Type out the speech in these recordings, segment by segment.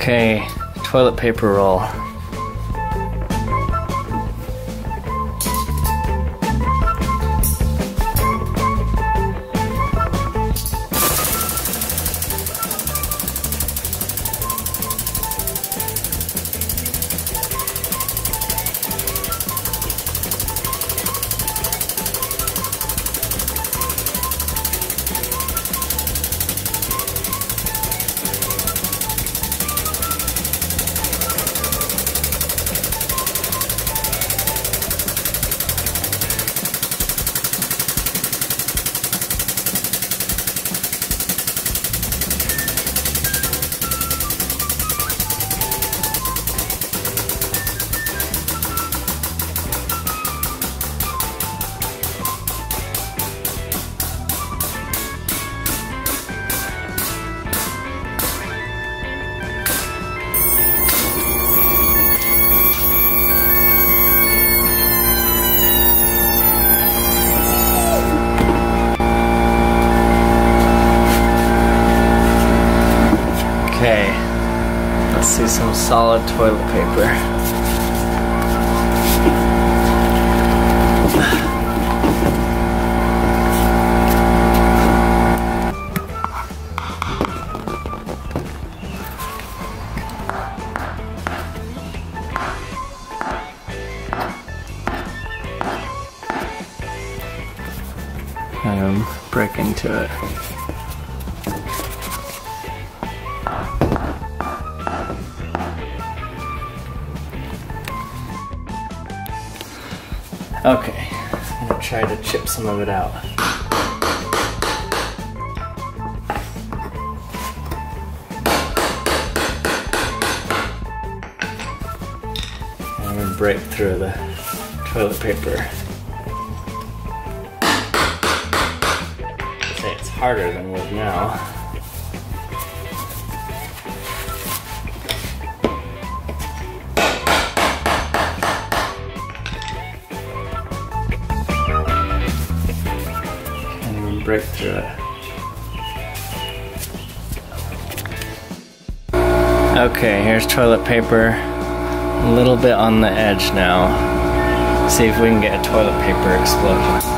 Okay, toilet paper roll. Okay, let's see some solid toilet paper. Break into it. Okay, I'm gonna try to chip some of it out. I'm gonna break through the toilet paper. I'd say it's harder than wood now. Break through it. Okay, here's toilet paper. A little bit on the edge now. See if we can get a toilet paper explosion.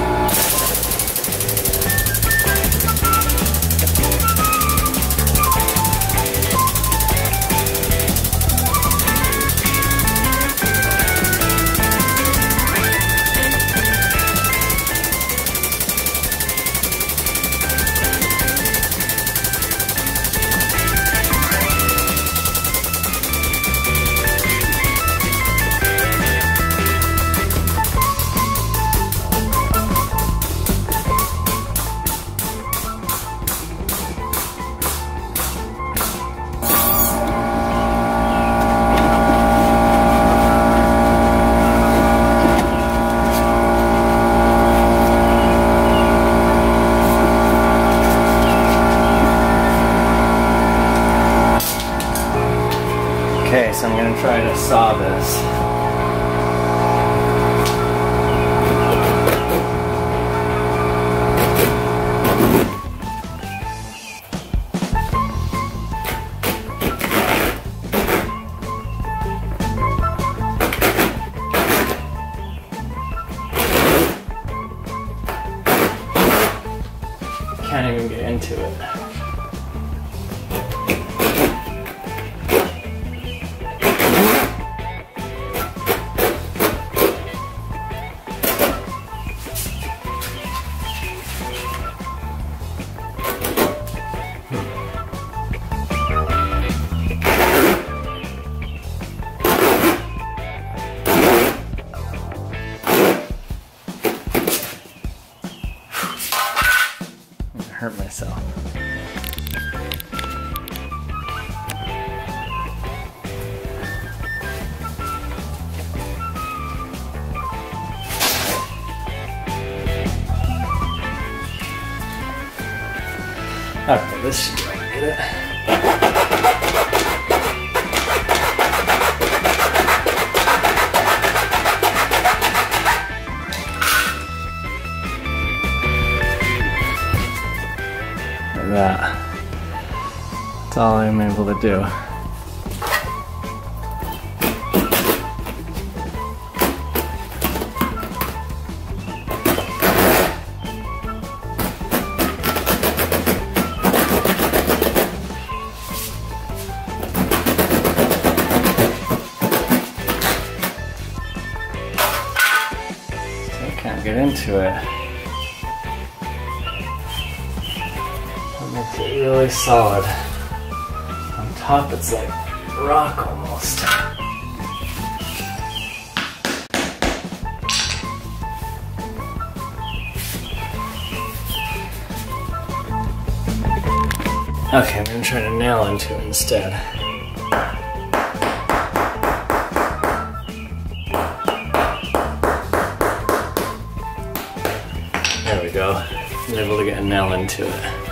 Okay, so I'm going to try to saw this. Can't even get into it. Hurt myself. Okay, this should get it. That's all I'm able to do. into it. That makes it really solid. On top it's like rock almost. Okay, I'm gonna try to nail into it instead. There we go. I was able to get a nail into it.